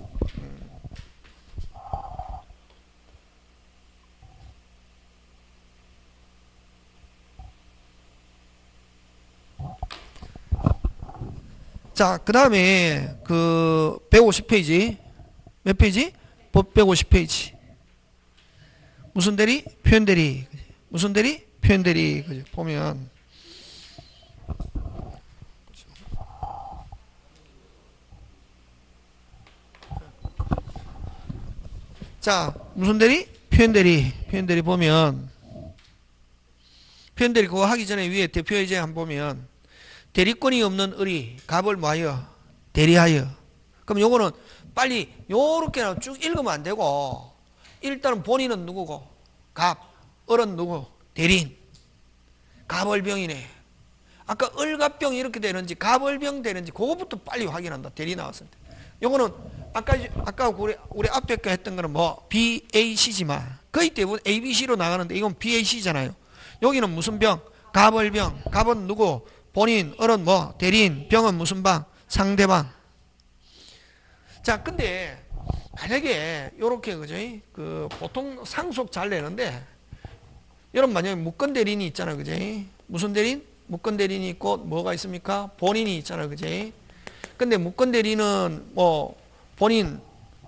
자, 그 다음에 그 150페이지. 몇 페이지? 법 150페이지. 무슨 대리? 표현 대리. 무슨 대리? 표현 대리. 그죠? 보면 자, 무슨 대리? 표현 대리. 표현 대리 보면 표현 대리 그거 하기 전에 위에 대표 예제 한번 보면 대리권이 없는 을이 갑을 뭐하여? 대리하여. 그럼 요거는 빨리 요렇게 쭉 읽으면 안 되고 일단은 본인은 누구고? 갑. 을은 누구? 대리인. 갑을병이네. 아까 을갑병이 이렇게 되는지 갑을병 되는지 그거부터 빨리 확인한다. 대리 나왔을 때. 요거는 아까 우리 앞에 거 했던 거는 뭐 BAC지만 거의 대부분 ABC로 나가는데 이건 BAC잖아요. 여기는 무슨 병? 갑을병. 갑은 누구? 본인. 을은 뭐? 대리인. 병은 무슨 방? 상대방. 자, 근데 만약에 요렇게 그죠? 그 보통 상속 잘 내는데 여러분 만약에 무권 대리인이 있잖아. 그죠? 무슨 대리인? 무권 대리인이 있고 뭐가 있습니까? 본인이 있잖아. 그죠? 근데 무권 대리는 뭐 본인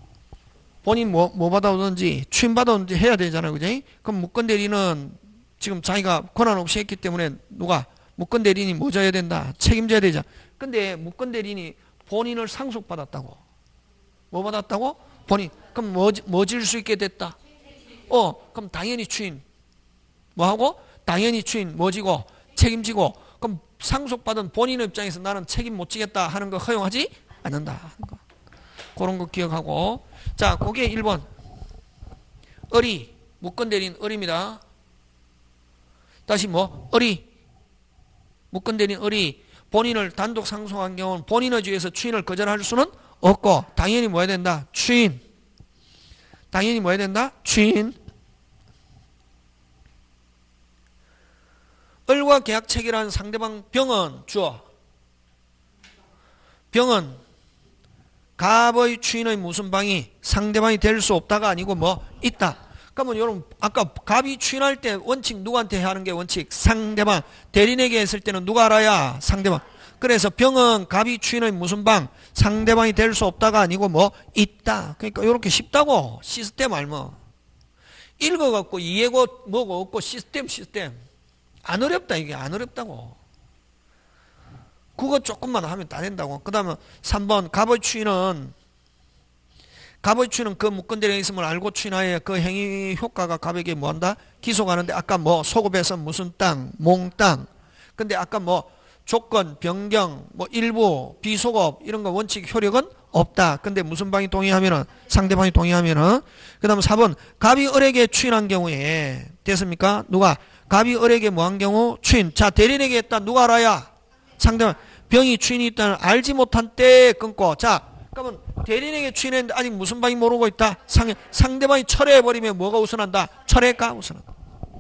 뭐 받아오든지 추임 받아오든지 해야 되잖아요. 그지? 그럼 무권 대리는 지금 자기가 권한 없이 했기 때문에 누가 무권 대리인이 뭐 져야 된다? 책임져야 되죠. 근데 무권 대리인이 본인을 상속받았다고. 뭐 받았다고? 본인. 그럼 뭐 질 수 있게 됐다? 그럼 당연히 추인. 뭐 하고? 당연히 추인 뭐 지고? 책임지고. 그럼 상속받은 본인의 입장에서 나는 책임 못 지겠다 하는 거 허용하지 않는다 하는 거. 그런 거 기억하고. 자, 그게 1번. 의리. 무권 대리인 의리입니다. 다시 뭐? 의리. 무권 대리인 의리. 본인을 단독 상속한 경우는 본인의 주에서 추인을 거절할 수는 없고 당연히 뭐 해야 된다? 추인. 당연히 뭐 해야 된다? 추인. 을과 계약 체결한 상대방 병은 주어. 병은 갑의 추인의 무슨 방이 상대방이 될 수 없다가 아니고 뭐 있다. 그러면 여러분 아까 갑이 추인할 때 원칙 누구한테 하는 게 원칙? 상대방. 대리인에게 했을 때는 누가 알아야? 상대방. 그래서 병은 갑이 추인의 무슨 방? 상대방이 될 수 없다가 아니고 뭐 있다. 그러니까 이렇게 쉽다고. 시스템 알면. 읽어갖고 이해고 뭐고 없고 시스템. 안 어렵다. 이게 안 어렵다고. 그거 조금만 하면 다 된다고. 그 다음에 3번 갑의 추인은 그 무권 대리인이 있음을 알고 추인하에 그 행위 효과가 갑에게 뭐한다? 기소가는데 아까 뭐 소급해서 무슨 땅, 몽땅. 근데 아까 뭐 조건, 변경, 뭐 일부, 비소급 이런 거 원칙 효력은 없다. 근데 무슨 방이 동의하면은 상대방이 동의하면은 그 다음 4번 갑이 을에게 추인한 경우에 됐습니까? 누가? 갑이 을에게 뭐 한 경우? 추인. 자, 대리인에게 했다. 누가 알아야? 상대방. 병이 추인이 있다는 알지 못한 때에 끊고. 자, 그러면 대리인에게 추인했는데 아직 무슨 방이 모르고 있다? 상대방이 철회해버리면 뭐가 우선한다? 철회가 우선한다.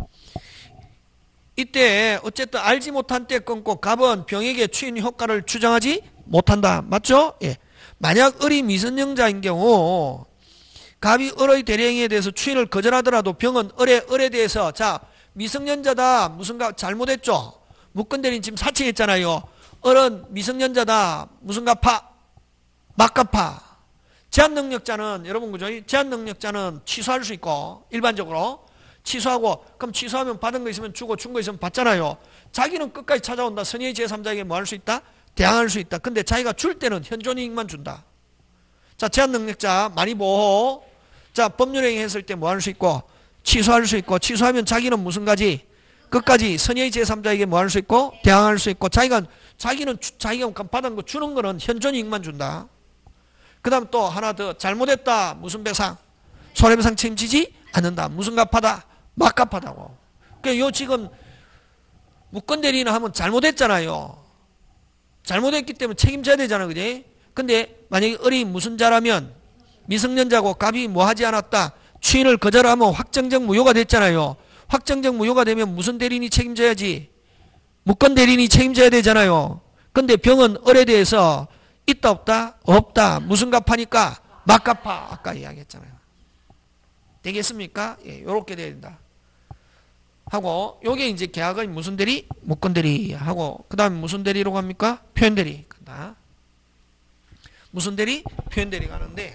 이때 어쨌든 알지 못한 때 끊고 갑은 병에게 추인 효과를 주장하지 못한다. 맞죠? 예. 만약 을이 미성년자인 경우 갑이 을의 대리행위에 대해서 추인을 거절하더라도 병은 을에 대해서 자 미성년자다 무슨가 잘못했죠. 무권 대리인 지금 사칭했잖아요. 을은 미성년자다 무슨 갚아? 막 갚아. 제한능력자는 여러분 그죠? 제한능력자는 취소할 수 있고 일반적으로 취소하고 그럼 취소하면 받은 거 있으면 주고 준 거 있으면 받잖아요. 자기는 끝까지 찾아온다. 선의의 제3자에게 뭐 할 수 있다? 대항할 수 있다. 근데 자기가 줄 때는 현존이익만 준다. 자, 제한능력자 많이 보호. 자, 법률행위 했을 때 뭐 할 수 있고 취소할 수 있고 취소하면 자기는 무슨 가지? 끝까지 선의의 제3자에게 뭐 할 수 있고 대항할 수 있고 자기가 받은 거 주는 거는 현존이익만 준다. 그 다음 또 하나 더 잘못했다. 무슨 배상? 손해배상 책임지지 않는다. 무슨 갚하다? 막갚하다고. 그러니까 요 지금 무권 대리인을 하면 잘못했잖아요. 잘못했기 때문에 책임져야 되잖아. 그지? 근데 만약에 을이 무슨 자라면 미성년자고 갑이 뭐 하지 않았다. 추인을 거절하면 확정적 무효가 됐잖아요. 확정적 무효가 되면 무슨 대리인이 책임져야지? 무권 대리인이 책임져야 되잖아요. 근데 병은 을에 대해서 있다 없다? 없다. 무슨 갚하니까? 막 갚아. 아까 이야기했잖아요. 되겠습니까? 예, 요렇게 돼야 된다. 하고 요게 이제 계약의 무슨 대리? 무권 대리 하고 그 다음에 무슨 대리로 갑니까? 표현 대리 간다. 무슨 대리? 표현 대리 가는데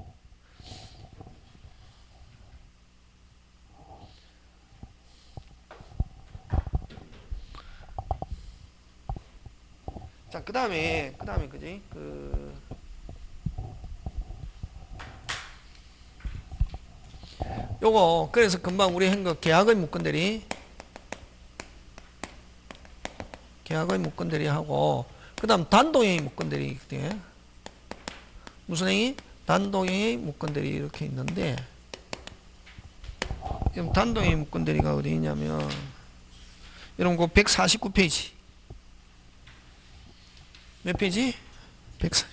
자, 그 다음에 그지? 요거 그래서 금방 우리 한 거 계약의 무권 대리 하고 그 다음 단독행위 무권 대리 무슨 행위? 단독행위 무권 대리 이렇게 있는데 지금 단독행위 무권 대리가 어디 있냐면 여러분 그 149페이지 몇 페이지? 140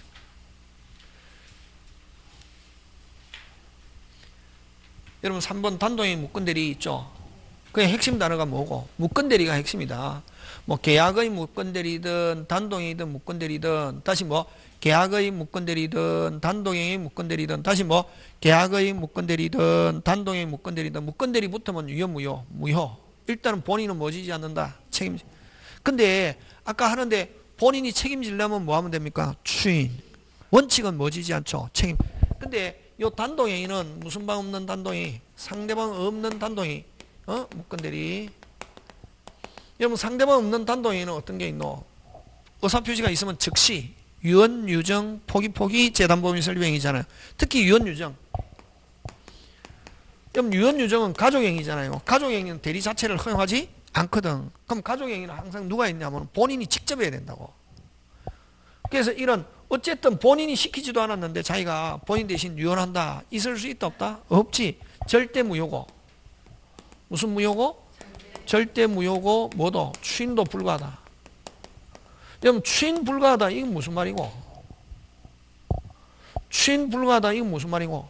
여러분 3번 단독행위 무권 대리 있죠? 그의 핵심 단어가 뭐고? 무권 대리가 핵심이다. 뭐 계약의 무권 대리든 단독행위든 무권 대리든 다시 뭐 계약의 무권 대리든 단독행위 무권 대리든 다시 뭐 계약의 무권 대리든 단독행위 무권 대리든 무권 대리 붙으면 무효. 일단은 본인은 뭐 지지 않는다. 책임지. 근데 아까 하는데 본인이 책임지려면 뭐 하면 됩니까? 추인. 원칙은 뭐 지지 않죠? 책임. 근데 요 단동행위는 무슨 방 없는 단동행위, 상대방 없는 단동행위, 묶은대리. 여러분 상대방 없는 단동행위는 어떤 게 있노? 의사표시가 있으면 즉시 유언, 유정, 포기, 재단법인 설립행위잖아요. 특히 유언, 유정. 그럼 유언, 유정은 가족행위잖아요. 가족행위는 대리 자체를 허용하지 않거든. 그럼 가족행위는 항상 누가 있냐면 본인이 직접 해야 된다고. 그래서 이런 어쨌든 본인이 시키지도 않았는데 자기가 본인 대신 유언한다. 있을 수 있다 없다? 없지. 절대 무효고. 무슨 무효고? 절대 무효고 뭐도? 추인도 불가하다. 그럼 추인 불가하다 이건 무슨 말이고? 추인 불가하다 이건 무슨 말이고?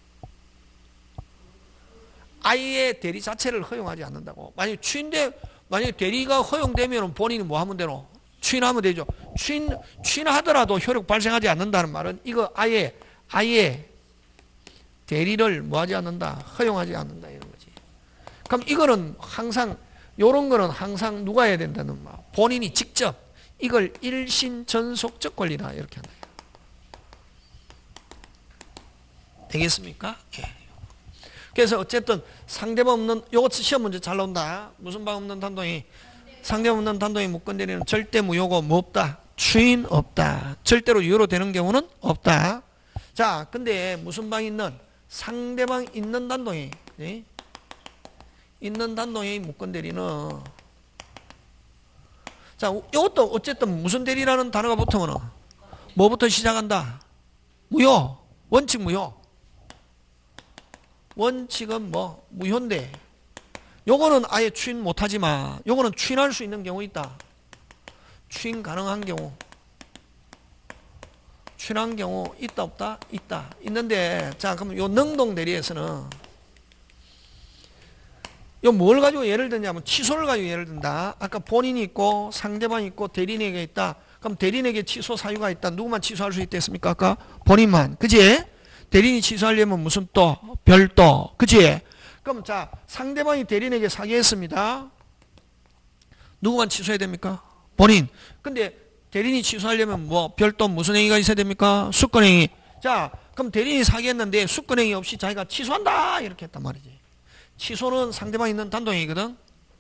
아예 대리 자체를 허용하지 않는다고. 만약에 대리가 허용되면 본인이 뭐 하면 되노? 추인하면 되죠. 추인하더라도 효력 발생하지 않는다는 말은 이거 아예 대리를 뭐 하지 않는다? 허용하지 않는다 이런 거지. 그럼 이거는 항상 요런 거는 항상 누가 해야 된다는 말. 본인이 직접 이걸 일신전속적 권리다 이렇게 한다. 되겠습니까? 예. 그래서 어쨌든 상대방 없는 요거 시험 문제 잘 나온다. 무슨 방 없는 단동이 상대방 없는 단동이 묶건대리는 절대 무효고 뭐 없다. 추인 없다. 절대로 유효로 되는 경우는 없다. 자, 근데 무슨 방 있는 상대방 있는 단동이 있는 단동이 묶건대리는 자, 이것도 어쨌든 무슨 대리라는 단어가 붙으면 뭐부터 시작한다? 무효. 원칙 무효. 원칙은 뭐? 무효인데 요거는 아예 추인 못하지만 요거는 추인할 수 있는 경우 있다. 추인 가능한 경우. 추인한 경우 있다 없다? 있다. 있는데 자 그럼 요 능동 대리에서는 요 뭘 가지고 예를 들냐면 취소를 가지고 예를 든다. 아까 본인이 있고 상대방이 있고 대리인에게 있다. 그럼 대리인에게 취소 사유가 있다. 누구만 취소할 수 있다 했습니까? 아까 본인만. 그지? 대리인이 취소하려면 무슨 또? 별도. 그치? 그럼 자 상대방이 대리인에게 사기했습니다. 누구만 취소해야 됩니까? 본인. 근데 대리인이 취소하려면 뭐 별도 무슨 행위가 있어야 됩니까? 수권행위. 자 그럼 대리인이 사기했는데 수권행위 없이 자기가 취소한다 이렇게 했단 말이지. 취소는 상대방 있는 단동행위거든.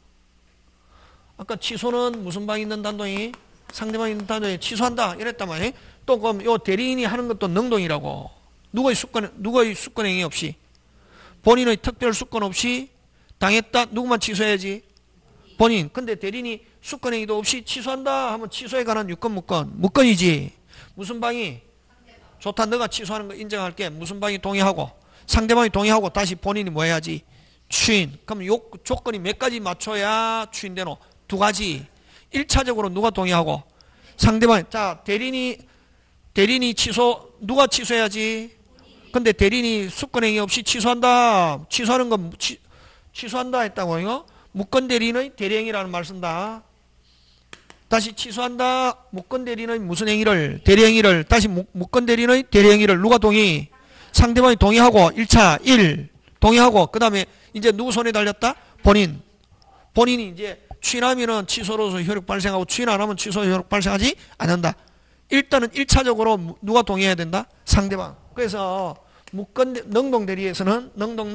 아까 취소는 무슨 방 있는 단동행위? 상대방 있는 단동행위 취소한다 이랬단 말이에요. 또 그럼 요 대리인이 하는 것도 능동이라고. 누구의 수권행위 없이 본인의 특별 수권 없이 당했다. 누구만 취소해야지? 본인. 근데 대리인이 수권행위도 없이 취소한다 하면 취소에 관한 유권 무권이지. 무슨 방이? 좋다. 너가 취소하는 거 인정할게. 무슨 방이 동의하고 상대방이 동의하고 다시 본인이 뭐 해야지? 추인. 그럼 요 조건이 몇 가지 맞춰야 추인되노? 두 가지. 1차적으로 누가 동의하고 상대방. 자 대리인이 누가 취소해야지? 근데 대리인이 수권행위 없이 취소한다. 취소하는 건 취소한다 했다고 이거? 무권대리인의 대리행위라는 말 쓴다. 다시 취소한다. 무권대리인의 무슨 행위를? 대리행위를. 다시 무권대리인의 대리행위를 누가 동의? 상대방이 동의하고 1차 1 동의하고 그 다음에 이제 누구 손에 달렸다? 본인이 이제 추인하면은 취소로서 효력 발생하고 추인 안 하면 취소 효력 발생하지 않는다. 일단은 1차적으로 누가 동의해야 된다? 상대방. 그래서 능동 대리에서는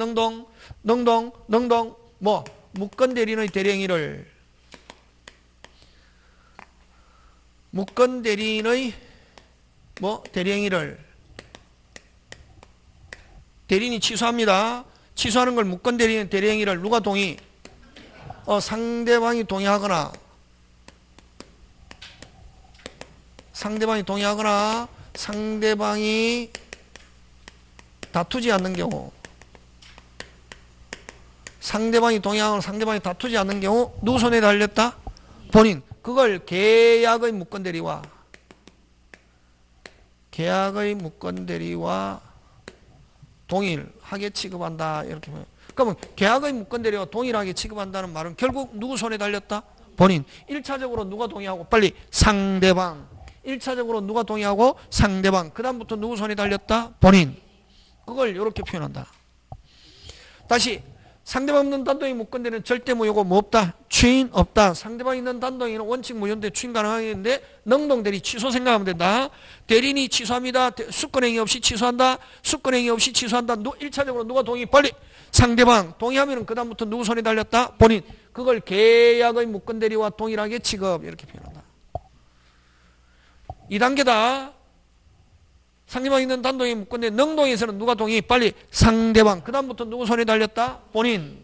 뭐 무권 대리인의 대리행위를 무권 대리인의 뭐 대리행위를 대리인이 취소합니다. 취소하는 걸 무권 대리인의 대리행위를 누가 동의? 상대방이 동의하거나 상대방이 다투지 않는 경우 상대방이 동의하거나 상대방이 다투지 않는 경우 누구 손에 달렸다? 본인. 그걸 계약의 무권대리와 동일하게 취급한다. 이렇게 보면. 그러면 계약의 무권대리와 동일하게 취급한다는 말은 결국 누구 손에 달렸다? 본인. 1차적으로 누가 동의하고 빨리 상대방. 1차적으로 누가 동의하고 상대방. 그 다음부터 누구 손에 달렸다? 본인. 그걸 이렇게 표현한다. 다시 상대방 있는 단동이 묶은 데는 절대 무효고 뭐 없다? 추인 없다. 상대방 있는 단동에는 원칙 무효인데 추인 가능하겠는데 능동 대리 취소 생각하면 된다. 대리인이 취소합니다. 수권행위 없이 취소한다. 수권행위 없이 취소한다. 1차적으로 누가 동의? 빨리 상대방 동의하면 그 다음부터 누구 손에 달렸다? 본인. 그걸 계약의 묶은 대리와 동일하게 취급 이렇게 표현한다. 2단계다. 상대방 있는 단동이 묶은데 능동에서는 누가 동의? 빨리 상대방. 그 다음부터 누구 손에 달렸다? 본인.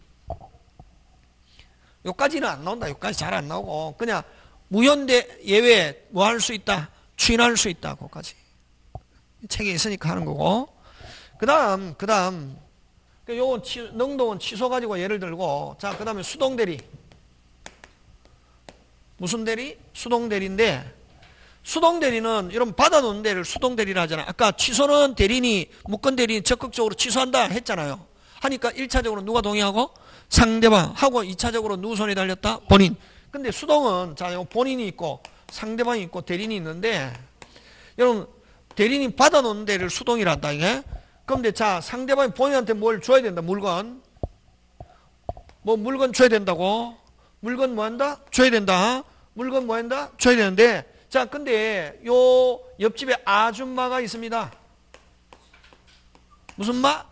여기까지는 안 나온다. 여기까지 잘 안 나오고 그냥 무효인데 예외 뭐 할 수 있다? 추인할 수 있다. 그거까지 책에 있으니까 하는 거고. 그 다음 요건 능동은 취소 가지고 예를 들고 자 그 다음에 수동대리. 무슨 대리? 수동대리인데 수동대리는 여러분 받아놓는 데를 수동대리라 하잖아. 아까 취소는 대리인이 묶은 대리인이 적극적으로 취소한다 했잖아요. 하니까 1차적으로 누가 동의하고? 상대방 하고 2차적으로 누구 손에 달렸다? 본인. 근데 수동은 자 본인이 있고 상대방이 있고 대리인이 있는데 여러분 대리인이 받아놓는 데를 수동이라 한다 이게. 그런데 자 상대방이 본인한테 뭘 줘야 된다. 물건 뭐 물건 줘야 된다고. 물건 뭐 한다? 줘야 된다. 물건 뭐 한다? 줘야 되는데 자, 근데 요 옆집에 아줌마가 있습니다. 무슨 마?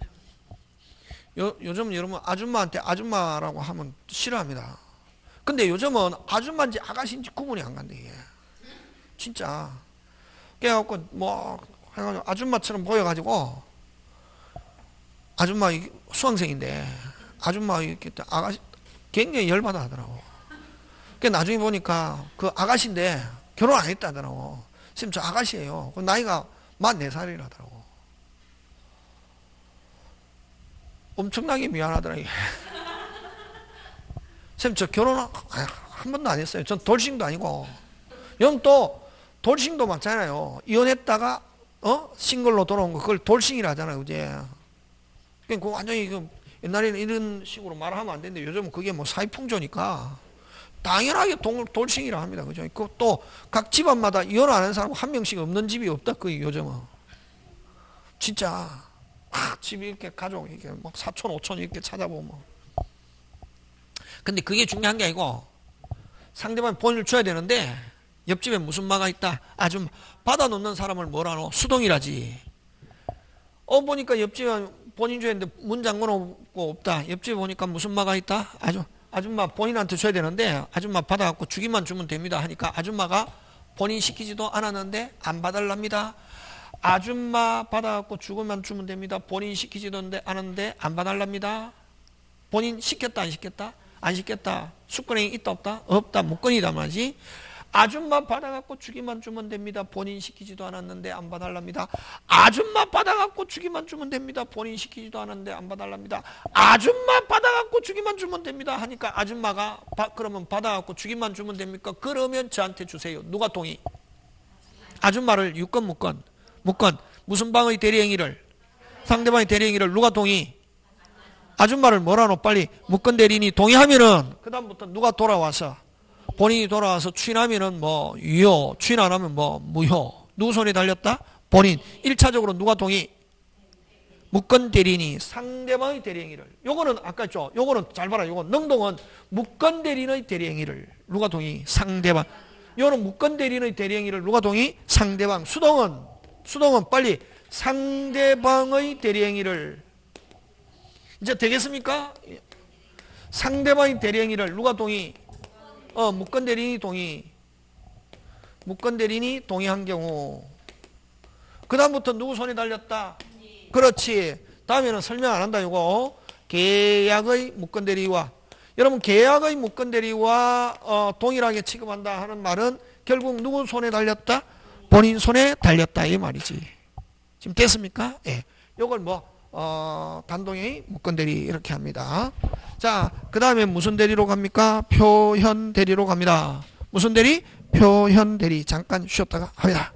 요즘 여러분 아줌마한테 아줌마라고 하면 싫어합니다. 근데 요즘은 아줌마인지 아가씨인지 구분이 안 간대 이게. 진짜. 그래갖고 뭐 해가지고 아줌마처럼 보여가지고 아줌마 수강생인데 아줌마 이렇게 아가씨 굉장히 열받아 하더라고. 그 나중에 보니까 그 아가씨인데 결혼 안 했다더라고. 지금 저 아가씨예요. 나이가 44살이라더라고. 엄청나게 미안하더라고요. 지금 저 결혼 한 번도 안 했어요. 전 돌싱도 아니고. 여러분 또 돌싱도 많잖아요. 이혼했다가 싱글로 돌아온 거 그걸 돌싱이라 하잖아요. 그제? 그러니까 완전히 옛날에는 이런 식으로 말하면 안 되는데 요즘은 그게 뭐 사회풍조니까 당연하게 돌싱이라 합니다. 그죠? 또 각 집안마다 이혼 안 하는 사람 한 명씩 없는 집이 없다. 그 요즘은. 진짜. 집이 이렇게 가족, 이렇게 막 사촌, 오촌 이렇게 찾아보면. 근데 그게 중요한 게 아니고 상대방이 본인을 줘야 되는데 옆집에 무슨 마가 있다. 아주 받아놓는 사람을 뭐라노? 수동이라지. 보니까 옆집에 본인 줘야 되는데 문 잠궈놓고 없다. 옆집에 보니까 무슨 마가 있다. 아줌마 본인한테 줘야 되는데 아줌마 받아갖고 주기만 주면 됩니다 하니까 아줌마가 본인 시키지도 않았는데 안 받을랍니다. 아줌마 받아갖고 주기만 주면 됩니다. 본인 시키지도 않았는데 안 받을랍니다. 본인 시켰다 안 시켰다? 안 시켰다. 수권행위 있다 없다? 없다. 무권이다 말이지. 아줌마 받아갖고 주기만 주면 됩니다. 본인 시키지도 않았는데 안 봐달랍니다. 아줌마 받아갖고 주기만 주면 됩니다. 본인 시키지도 않았는데 안 봐달랍니다. 아줌마 받아갖고 주기만 주면 됩니다. 하니까 아줌마가 그러면 받아갖고 주기만 주면 됩니까? 그러면 저한테 주세요. 누가 동의? 아줌마를 유권 무권? 무권. 무슨 방의 대리행위를? 상대방의 대리행위를 누가 동의? 아줌마를 뭐라노? 빨리 무권 대리인이 동의하면은 그 다음부터 누가 돌아와서 본인이 돌아와서 추인하면은 뭐 유효, 추인 안 하면 뭐 무효. 누구 손에 달렸다? 본인. 1차적으로 누가 동의? 무권 대리인이 상대방의 대리행위를. 요거는 아까 했죠. 요거는 잘 봐라. 요건 능동은 무권 대리인의 대리행위를 누가 동의? 상대방. 요거는 무권 대리인의 대리행위를 누가 동의? 상대방. 수동은 빨리 상대방의 대리행위를. 이제 되겠습니까? 상대방의 대리행위를 누가 동의? 무권 대리인이 동의. 무권 대리인이 동의한 경우. 그 다음부터 누구 손에 달렸다? 그렇지. 다음에는 설명 안 한다. 이거 계약의 무권 대리와 여러분 계약의 무권 대리와 동일하게 취급한다 하는 말은 결국 누구 손에 달렸다? 본인 손에 달렸다 이 말이지. 지금 됐습니까? 예. 요걸 단동의 무권 대리 이렇게 합니다. 자, 그 다음에 무슨 대리로 갑니까? 표현 대리로 갑니다. 무슨 대리? 표현 대리. 잠깐 쉬었다가 합니다.